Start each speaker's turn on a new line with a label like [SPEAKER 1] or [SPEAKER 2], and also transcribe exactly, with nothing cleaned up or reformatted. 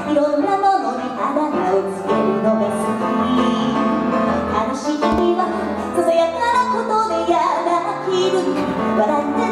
[SPEAKER 1] いろんなものにあだ名をつけるのが好き。悲しい時はささやかなことでやがきる。笑って